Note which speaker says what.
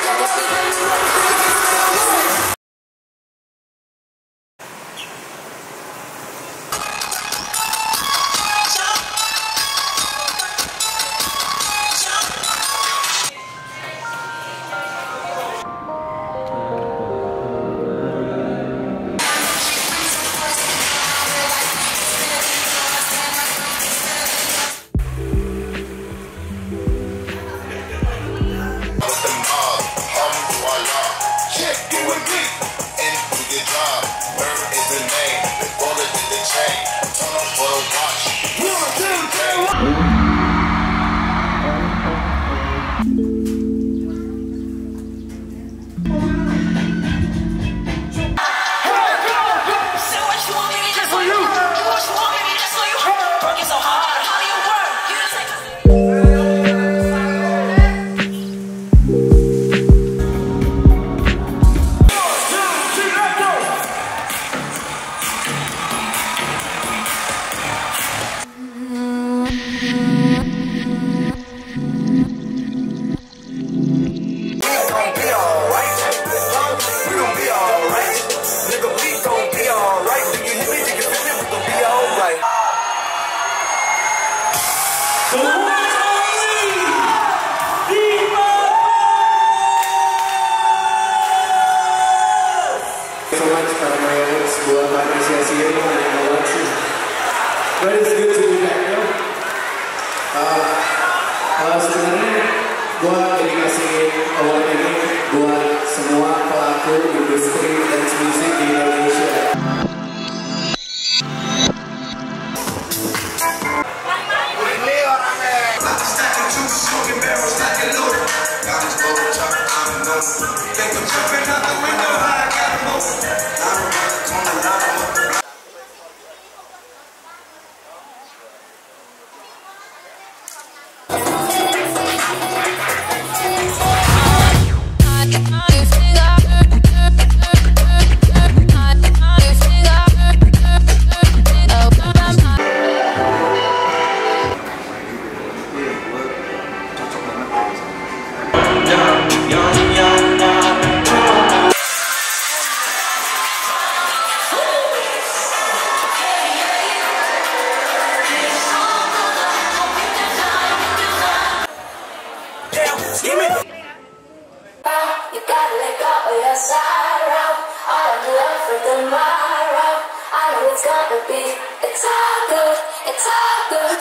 Speaker 1: But it's good to be back, yo. Sebenarnya gue dedikasiin award ini buat semua pelaku industri dance music di Indonesia.
Speaker 2: Ini orangnya.
Speaker 3: You gotta let go of your sorrow. All of the love for tomorrow. I know it's gonna be exciting.